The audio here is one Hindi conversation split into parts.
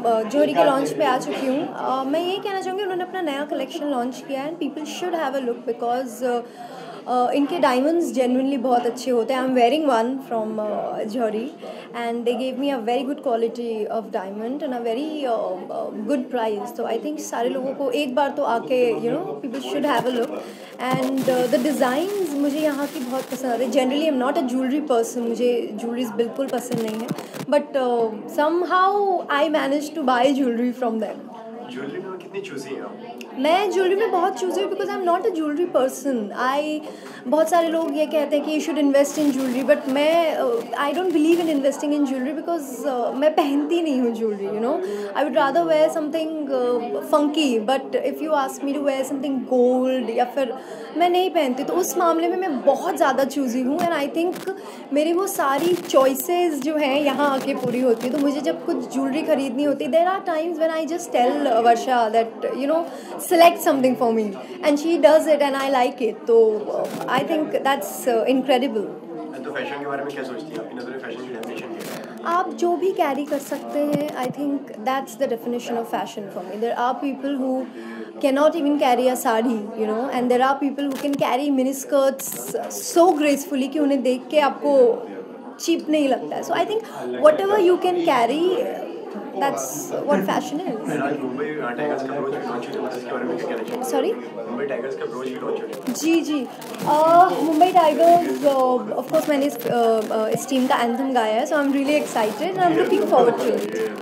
जौहरी के लॉन्च पे आ चुकी हूँ। मैं ये कहना चाहूँगी उन्होंने अपना नया कलेक्शन लॉन्च किया है and people should have a look because इनके डायमंड्स जेन्युइनली बहुत अच्छे होते हैं। I am wearing one from Jauhri and they gave me a very good quality of diamond and a very good price. तो आई थिंक सारे लोगों को एक बार तो आके people should have a look and the designs मुझे यहाँ की बहुत पसंद आते हैं। Generally I am not a jewellery person, मुझे ज्वेलरीज बिल्कुल पसंद नहीं है, but somehow I managed to buy jewelry from them. Jewellery में कितनी चूजी हैं आप? मैं ज्वेलरी में बहुत चूज़ी हूँ because I am not a jewellery person. बहुत सारे लोग ये कहते हैं कि you should invest in jewellery, but मैं I don't believe in investing in jewellery because मैं पहनती नहीं हूँ jewellery. I would rather wear something funky, but if you ask me to wear something gold या फिर मैं नहीं पहनती, तो उस मामले में मैं बहुत ज़्यादा चूज़ी हूँ एंड आई थिंक मेरी वो सारी चॉइसेस जो हैं यहाँ आके पूरी होती है। तो मुझे जब कुछ ज्वेलरी खरीदनी होती है, there are times when I just tell Varsha that select something for me and she does it and I like it. So I think that's incredible. तो फैशन के बारे में क्या सोचती हैं? आपकी नज़र में फैशन की डेफिनेशन क्या है? आप जो भी कैरी कर सकते हैं, I think that's the definition of fashion for me. There are people who cannot even carry a sari, and there are people who can carry miniskirts so gracefully कि उन्हें देख के आपको cheap नहीं लगता है. So I think whatever you can carry, that's what fashion is. आज मुंबई टाइगर्स का ब्रोच भी लॉन्च हुआ है, इसके बारे में क्या कहना चाहिए? Sorry? मुंबई टाइगर्स का ब्रोच भी लॉन्च हुआ है। जी मुंबई टाइगर्स ऑफ कोर्स मैंने इस टीम का एंथम गाया है, so I am really excited and I am looking forward to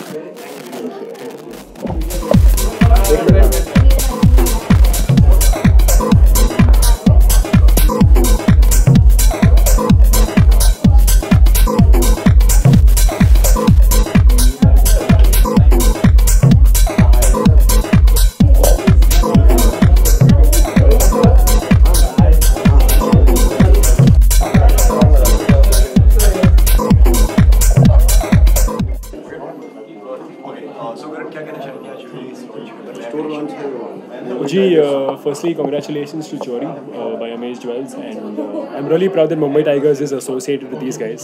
it. जी firstly congratulations to Jowhari by Amaze Jewels and I'm really proud that Mumbai Tigers is associated with these guys.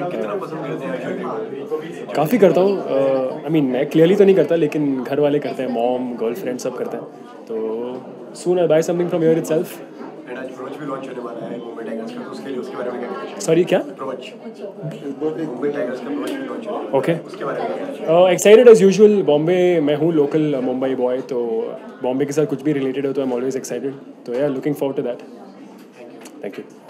काफ़ी करता हूँ, I mean मैं clearly तो नहीं करता लेकिन घर वाले करते हैं, mom, girlfriend सब करते हैं, तो soon I'll buy something from here itself. आज ब्रोच भी लॉन्च होने वाला है मुंबई टाइगर्स का, तो उसके बारे में क्या कहना चाहिए? Sorry क्या? ब्रोच मुंबई टाइगर्स का ब्रोच भी लॉन्च होने वाला है। Okay. उसके बारे में क्या कहना चाहिए? Excited as usual. बॉम्बे मैं हूँ लोकल मुंबई बॉय, तो बॉम्बे के साथ कुछ भी रिलेटेड हो तो I'm always excited. तो yeah, looking forward to that. Thank you.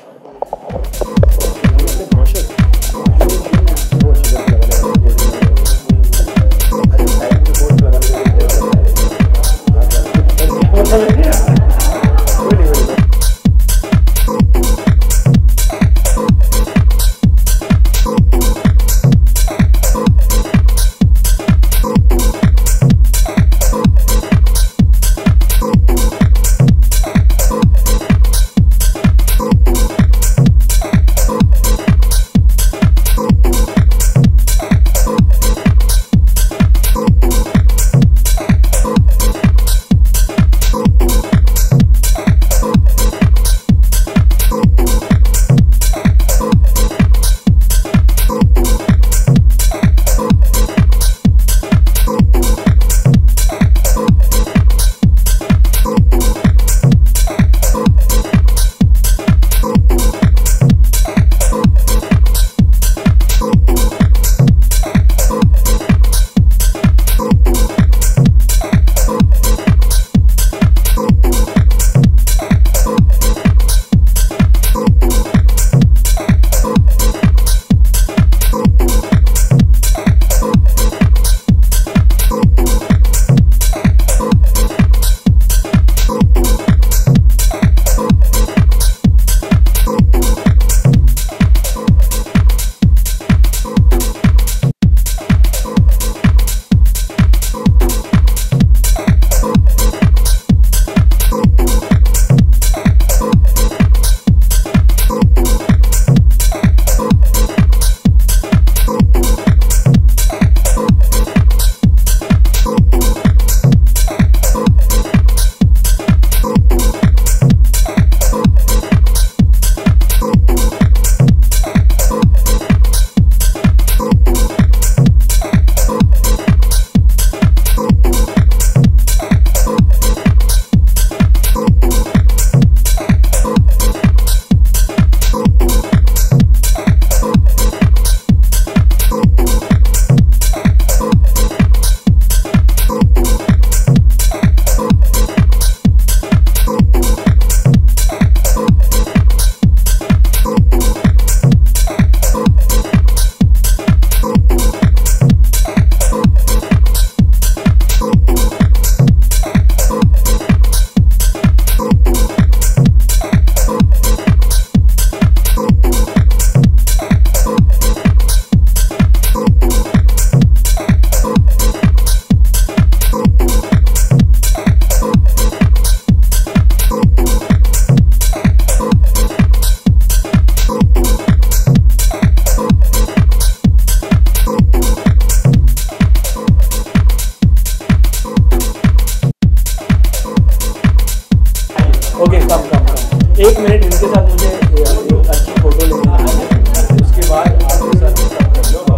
Okay come 1 minute इनके साथ मुझे एक अच्छी फोटो लेनी है, उसके बाद आपके साथ कम कर लो।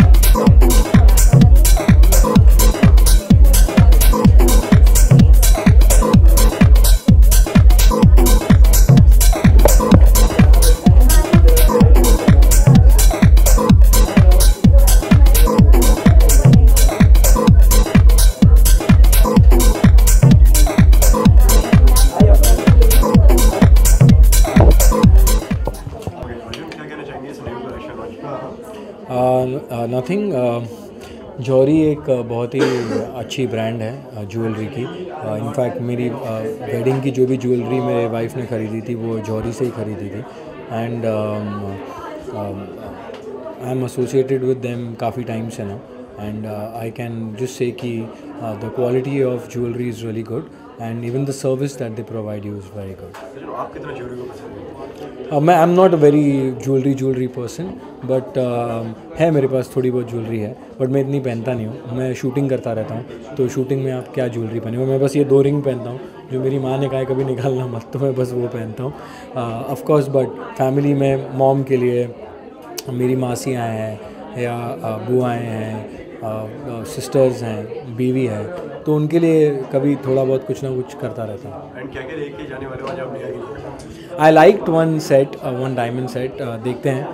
नथिंग जौहरी एक बहुत ही अच्छी ब्रांड है ज्वेलरी की। इनफैक्ट मेरी वेडिंग की जो भी ज्वेलरी मेरे वाइफ ने ख़रीदी थी वो जौहरी से ही ख़रीदी थी। And I am associated with them काफ़ी टाइम से ना, and I can just say कि the quality of jewellery is really good and even the service that they provide you is very good. आप कितना ज्वेलरी को पसंद है? मैं I am not a very jewellery person, but है मेरे पास थोड़ी बहुत ज्वेलरी है, बट मैं इतनी पहनता नहीं हूँ। मैं शूटिंग करता रहता हूँ, तो शूटिंग में आप क्या ज्वेलरी पहने हो? मैं बस ये 2 रिंग पहनता हूँ जो मेरी माँ ने कहा है कभी निकालना मत, तो मैं बस वो पहनता हूँ। ऑफ कोर्स बट फैमिली में मॉम के लिए मेरी मासियाँ हैं या बुआएँ हैं, सिस्टर्स हैं, बीवी है, तो उनके लिए कभी थोड़ा बहुत कुछ ना कुछ करता रहता हूँ। एंड क्या क्या लेके जाने वाले हो आज आप नया के लिए? I liked one diamond set. देखते हैं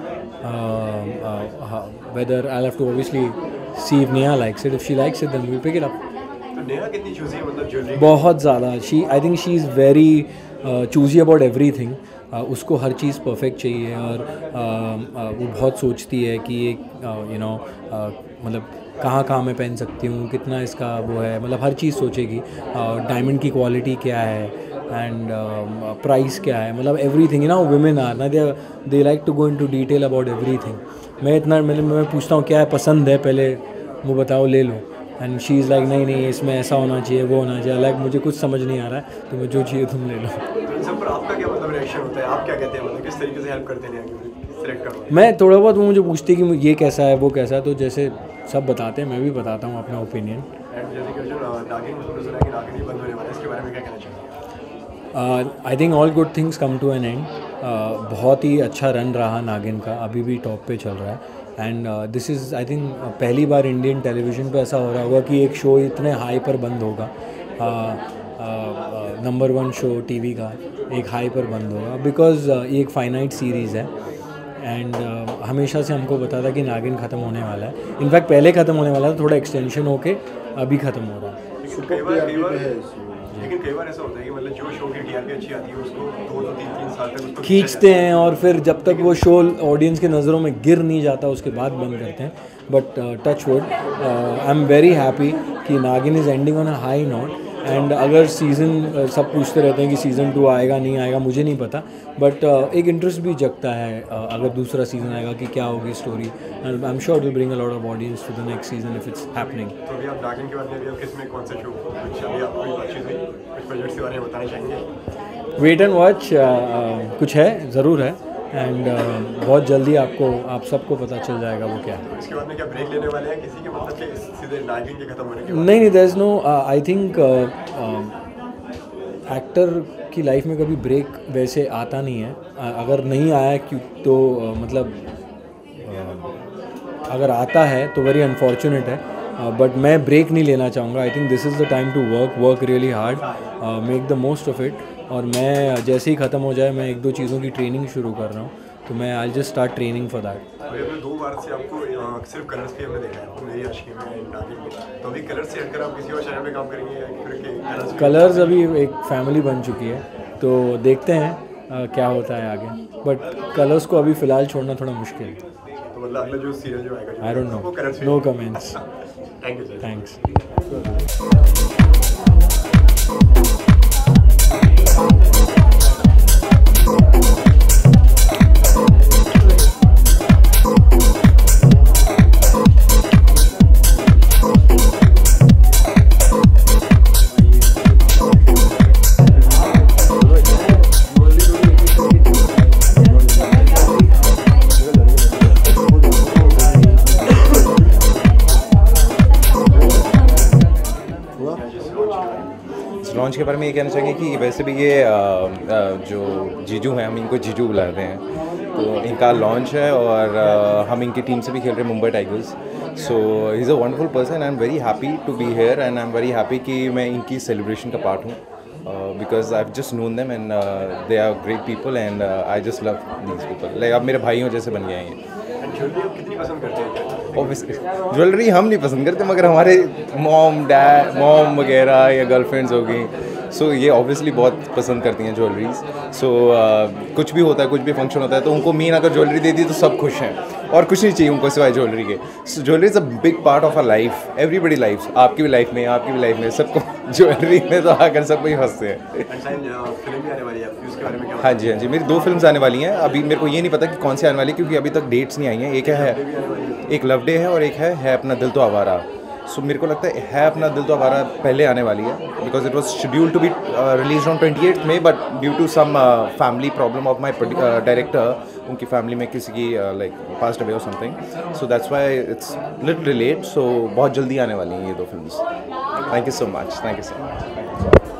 whether I have to obviously see if Neha likes it, if she likes it then we will pick it up. तो नेहा कितनी चूजी है मतलब ज्वेलरी? बहुत ज़्यादा। I think she is very choosy about everything. उसको हर चीज़ परफेक्ट चाहिए और वो बहुत सोचती है कि एक मतलब कहाँ मैं पहन सकती हूँ, कितना इसका वो है, मतलब हर चीज़ सोचेगी। डायमंड की क्वालिटी क्या है एंड प्राइस क्या है, मतलब एवरीथिंग। वुमेन आर ना, they like to go into detail about everything. मैं पूछता हूँ क्या है पसंद है, पहले वो बताओ ले लो, एंड शी इज़ लाइक नहीं इसमें ऐसा होना चाहिए, वो होना चाहिए। लाइक मुझे कुछ समझ नहीं आ रहा है, तो मैं जो चाहिए तुम ले लो। तो इन सब पर आपका क्या मतलब रिएक्शन होता है? आप क्या कहते हैं, मतलब किस तरीके से हेल्प करते हैं सिलेक्ट करना? मैं थोड़ा बहुत, वो मुझे पूछती है कि ये कैसा है वो कैसा है, तो जैसे सब बताते हैं मैं भी बताता हूँ अपना ओपिनियन। एंड जैसे कि जो नागिन सुना है कि नागिन ही बंद होने वाला है, इसके बारे में क्या कहना चाहिए? I think all good things come to an end. बहुत ही अच्छा रन रहा नागिन का, अभी भी टॉप पे चल रहा है। And this is I think पहली बार इंडियन टेलीविज़न पे ऐसा हो रहा होगा कि एक शो इतने हाई पर बंद होगा। नंबर 1 शो टीवी का एक हाई पर बंद होगा, बिकॉज ये एक फाइनाइट सीरीज़ है। एंड हमेशा से हमको पता था कि नागिन ख़त्म होने वाला है। इनफैक्ट पहले ख़त्म होने वाला था, थोड़ा एक्सटेंशन होके अभी ख़त्म हो रहा है। लेकिन कई बार ऐसा होता है कि मतलब जो शो की टीआरपी अच्छी आती है उसको 2-3 साल तक उसको खींचते हैं, और फिर जब तक वो शो ऑडियंस की नज़रों में गिर नहीं जाता उसके बाद बंद करते हैं। But touch wood, I am very happy कि Naagin is ending on a high note. And अगर सीज़न सब पूछते रहते हैं कि सीज़न 2 आएगा नहीं आएगा, मुझे नहीं पता, बट एक इंटरेस्ट भी जगता है अगर दूसरा सीज़न आएगा कि क्या होगी story. And I am sure will bring a lot of audience to the next season if it's happening. तो अभी आप नागिन के बारे में, अभी आप किसमें कौन सा शो कुछ अभी आपको बातचीत हुई, कुछ प्रोजेक्ट्स के बारे में बताना चाहेंगे? वेट एंड वॉच, कुछ है ज़रूर है, एंड बहुत jल्दी आप सबको पता चल जाएगा वो क्या है। इसके बाद में क्या ब्रेक लेने वाले हैं किसी के, मतलब कि सीधे नागिन के खत्म होने के बाद? नहीं there is no, I think actor की लाइफ में कभी ब्रेक वैसे आता नहीं है। अगर नहीं आया क्यों तो मतलब अगर आता है तो वेरी अनफॉर्चुनेट है, बट मैं ब्रेक नहीं लेना चाहूँगा। I think this is the time to work really hard, make the most of it. और मैं जैसे ही ख़त्म हो जाए, मैं 1-2 चीज़ों की ट्रेनिंग शुरू कर रहा हूँ, तो मैं I just start training for that. अभी 2 बार से आपको सिर्फ कलर्स पे हमने देखा है, आपको मेरी आशिकी में नागिन में, तो अभी कलर्स से हटकर आप किसी और चैनल पे काम करेंगे या फिर के कलर्स अभी एक फैमिली बन चुकी है, तो देखते हैं क्या होता है आगे। बट कलर्स को अभी फ़िलहाल छोड़ना थोड़ा मुश्किल है। तो मतलब अगला जो सीरियल जो आएगा, I don't know, no comments. Thank you sir. Thanks. Launch के बारे में ये कहना चाहेंगे कि वैसे भी ये जो जीजू हैं, हम इनको जीजू बुलाते हैं, तो इनका लॉन्च है और हम इनकी टीम से भी खेल रहे हैं, Mumbai Tigers. So he is a wonderful person, I am very happy to be here and I am very happy कि मैं इनकी सेलिब्रेशन का पार्ट हूँ, because I have just known them and they are great people and I just love these people, like अब मेरे भाइयों जैसे बन गए हैं ये। ज्वेलरी आप कितनी पसंद करते हैं? ऑब्वियसली ज्वेलरी हम नहीं पसंद करते, मगर हमारे मॉम वगैरह या गर्लफ्रेंड्स हो गई, सो ये ऑब्वियसली बहुत पसंद करती हैं ज्वेलरीज। सो कुछ भी होता है, कुछ भी फंक्शन होता है, तो उनको मीन अगर ज्वेलरी दे दी तो सब खुश हैं और कुछ नहीं चाहिए उनको सिवाय ज्वेलरी के। So jewellery is a big part of our life, everybody life, आपकी भी लाइफ में, आपकी भी लाइफ में, सबको ज्वेलरी में तो आकर सब कोई हंसते हैं। फिल्म भी आने वाली है, उसके बारे में क्या? हाँ जी, हाँ जी, मेरी 2 फिल्म्स आने वाली हैं। अभी मेरे को ये नहीं पता कि कौन सी आने वाली है, क्योंकि अभी तक डेट्स नहीं आई हैं। एक लव डे है और एक है अपना दिल तो आवारा। सो मेरे को लगता है अपना दिल तो आवारा पहले आने वाली है, because it was scheduled to be release on 28 May, but due to some family problem of my director, उनकी फैमिली में किसी की लाइक पास्ट अवे और something, so that's why it's little late. सो बहुत जल्दी आने वाली हैं ये 2 films. Thank you so much, thank you so much.